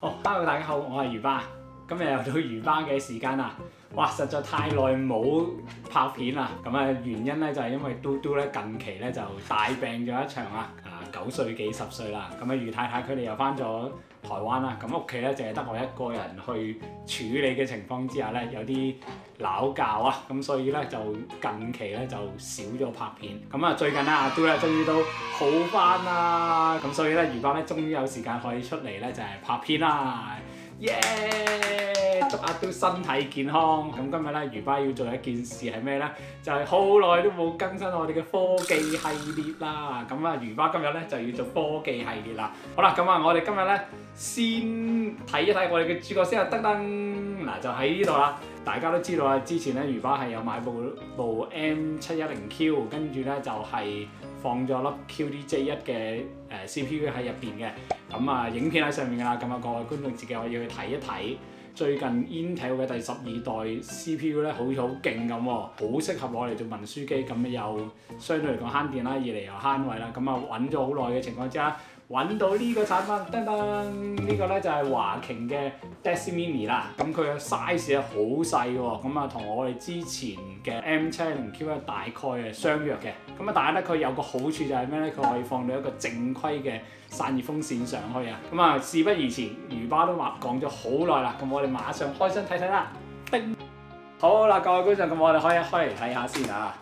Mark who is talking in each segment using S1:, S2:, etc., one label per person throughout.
S1: Hello 大家好，我係魚巴，今日又到魚巴嘅時間啦。哇，實在太耐冇拍片啦。咁啊，原因咧就係因為嘟嘟咧近期咧就大病咗一場啊，9歲幾10歲啦。咁啊，余太太佢哋又翻咗台灣啦。咁屋企咧淨係得我一個人去處理嘅情況之下咧，有啲鬧交啊。咁所以咧就近期咧就少咗拍片。咁啊，最近咧阿嘟咧終於都好翻啦。咁所以咧魚巴咧終於有時間可以出嚟咧就係拍片啦。耶！祝阿嘟身體健康。咁今日咧，魚巴要做一件事係咩咧？就係好耐都冇更新我哋嘅科技系列啦。咁啊，魚巴今日咧就要做科技系列啦。好啦，咁啊，我哋今日咧先睇一睇我哋嘅主角先啊，噔噔嗱就喺呢度啦。大家都知道啊，之前咧魚巴係有買部 M710Q， 跟住咧就係放咗粒 QD-J1 嘅CPU 喺入邊嘅。咁啊，影片喺上面㗎啦。咁啊，各位觀眾自己可以去睇一睇。最近 Intel 嘅第12代 CPU 咧，好似好勁咁喎，好適合攞嚟做文書機。咁又相對嚟講慳電啦，二嚟又慳位啦。咁啊，揾咗好耐嘅情況之下，揾到呢個產品，噔噔，呢個咧就係華擎嘅 DESI Mini 啦。咁佢嘅 size 係好細喎，咁啊同我哋之前嘅 M710Q 咧大概係相若嘅。咁啊，但係咧佢有個好處就係咩咧？佢可以放到一個正規嘅散熱風扇上去啊。咁啊，事不宜遲，魚巴都講咗好耐啦。咁我哋馬上開箱睇睇啦。叮！好啦，各位觀眾，咁我哋可以開嚟睇下先啊。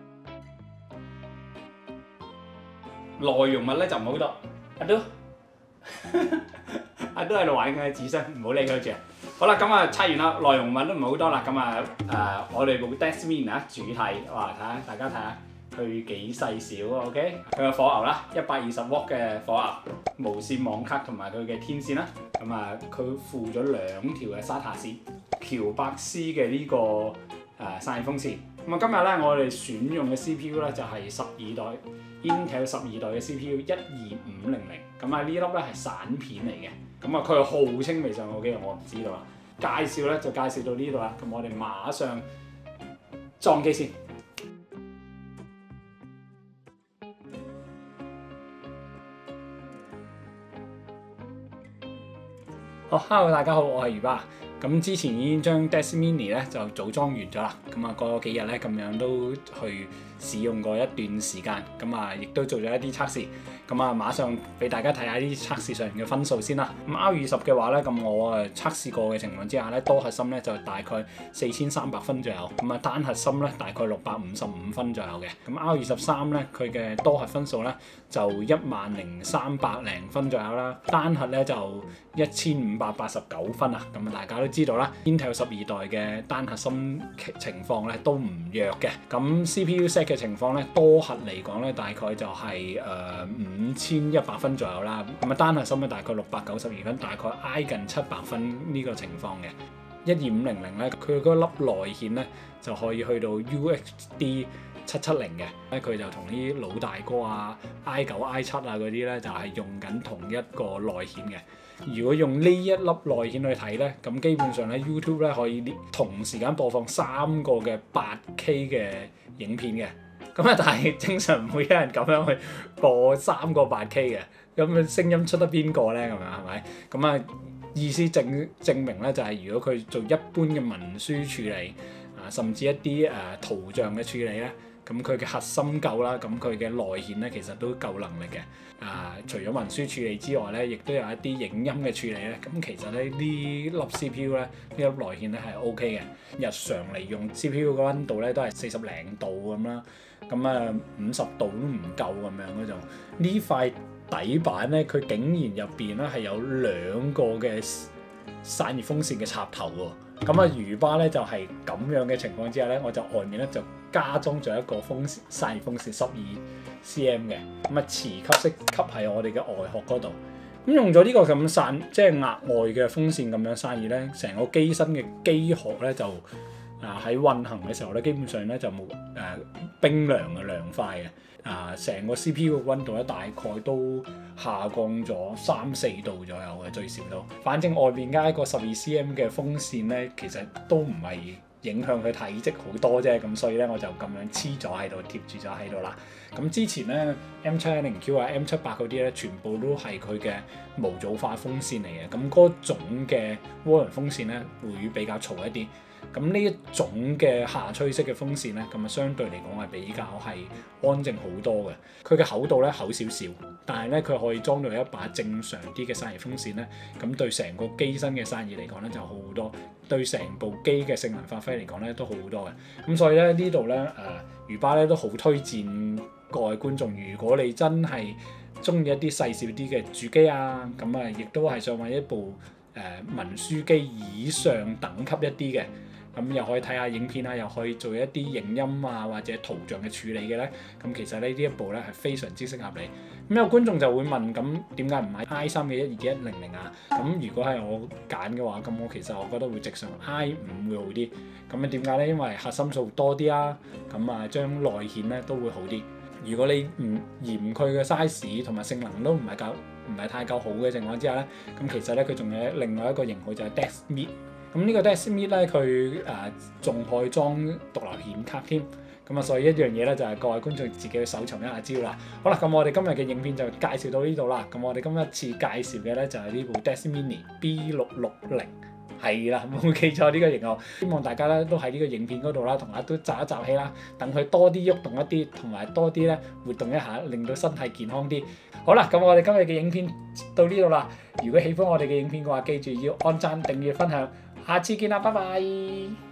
S1: 內容物咧就唔好多。阿嘟喺度玩緊紙箱，唔好理佢住。好啦，咁啊拆完啦，內容物都唔好多啦。咁啊我哋部 DESI Mini 啊主體，哇睇下大家睇下佢幾細小啊 ，OK？ 佢個火牛啦，120W嘅火牛，無線網卡同埋佢嘅天線啦。咁啊佢附咗2條嘅 SATA 線，喬伯斯嘅呢個散熱風扇。咁啊今日咧我哋選用嘅 CPU 咧就係12代。Intel 12代嘅 CPU 12500，咁啊呢粒咧係散片嚟嘅，咁啊佢係號稱未上過機，我唔知道啦。介紹咧就介紹到呢度啦，咁我哋馬上裝機先。好 ，Hello 大家好，我係魚巴。咁之前已經將 DESI Mini 咧就組裝完咗啦，咁啊過咗幾日咧咁樣都去使用過一段時間，咁啊亦都做咗一啲測試，咁啊馬上俾大家睇下啲測試上面嘅分數先啦。咁 R20嘅話咧，咁我測試過嘅情況之下咧，多核心咧就大概4300分左右，咁啊單核心咧大概655分左右嘅。咁 R23咧佢嘅多核分數咧就10300零分左右啦，單核咧就1589分啊。咁啊大家都知道啦 ，Intel 12代嘅單核心情況咧都唔弱嘅。咁 CPU set 嘅情況咧，多核嚟講咧大概就係5100分左右啦。咁啊單核心咧大概692分，大概挨近700分呢個情況嘅。12500咧，佢嗰粒內顯咧就可以去到 UHD 770嘅，咧佢就同啲老大哥啊 i9、i7 啊嗰啲咧就係用緊同一個內顯嘅。如果用呢一粒內顯去睇咧，咁基本上咧 YouTube 咧可以同時間播放3個嘅 8K 嘅影片嘅。咁啊，但係正常唔會有人咁樣去播3個 8K 嘅。咁嘅聲音出得邊個咧？咁樣係咪？咁啊意思證明咧就係如果佢做一般嘅文書處理啊，甚至一啲圖像嘅處理咧。咁佢嘅核心夠啦，咁佢嘅內顯咧其實都夠能力嘅。除咗文書處理之外咧，亦都有一啲影音嘅處理咧。咁其實咧呢粒 CPU 咧，呢粒內顯咧係 OK嘅。日常嚟用 CPU 嘅溫度咧都係40零度咁啦。咁啊50度都唔夠咁樣嗰種。呢塊底板咧，佢竟然入邊咧係有2個嘅散熱風扇嘅插頭喎。咁啊魚巴咧就係咁樣嘅情況之下咧，我就外面咧就加裝咗一個散熱風扇12cm 嘅，咁啊磁吸式吸喺我哋嘅外殼嗰度。咁用咗呢個咁即係額外嘅風扇咁樣散熱咧，成個機身嘅機殼咧就喺運行嘅時候咧，基本上咧就冇冰涼嘅涼快嘅。成個 CPU 嘅溫度咧大概都下降咗3-4度左右嘅最少都。反正外邊加一個12cm嘅風扇咧，其實都唔係影響佢體積好多啫，咁所以咧我就咁樣黐咗喺度，貼住咗喺度啦。咁之前咧 M710Q 啊 M78嗰啲咧，全部都係佢嘅模組化風扇嚟嘅，咁嗰種嘅渦輪風扇咧會比較嘈一啲。咁呢一種嘅下吹式嘅風扇咧，咁啊相對嚟講係比較係安靜好多嘅。佢嘅厚度咧厚少少，但係咧佢可以裝到一把正常啲嘅散熱風扇咧，咁對成個機身嘅散熱嚟講咧就好好多，對成部機嘅性能發揮嚟講咧都好好多嘅。咁所以咧呢度咧魚爸咧都好推薦各位觀眾，如果你真係中意一啲細小啲嘅主機啊，咁啊亦都係想揾一部文書機以上等級一啲嘅。咁又可以睇下影片啦，又可以做一啲影音啊或者圖像嘅處理嘅咧，咁其實呢一部咧係非常之適合你。咁有觀眾就會問，咁點解唔買 i3 嘅12100啊？咁如果係我揀嘅話，咁我其實我覺得會直上 i5會好啲。咁啊點解咧？因為核心數多啲啦，咁啊將內顯咧都會好啲。如果你唔嫌佢嘅 size 同埋性能都唔係太夠好嘅情況之下咧，咁其實咧佢仲有另外一個型號就係 DeXMIT。咁呢個 DeXMIT咧，佢仲可以裝獨流顯卡添，咁啊，所以一樣嘢咧就係各位觀眾自己去搜尋一下資料啦。好啦，咁我哋今日嘅影片就介紹到呢度啦。咁我哋今一次介紹嘅咧就係呢部 DeXMIT B660，係啦，冇記錯呢個型號。希望大家咧都喺呢個影片嗰度啦，同埋都集一集氣啦，等佢多啲喐動一啲，同埋多啲咧活動一下，令到身體健康啲。好啦，咁我哋今日嘅影片到呢度啦。如果喜歡我哋嘅影片嘅話，記住要按讚、訂閱、分享。下次見啦，拜拜。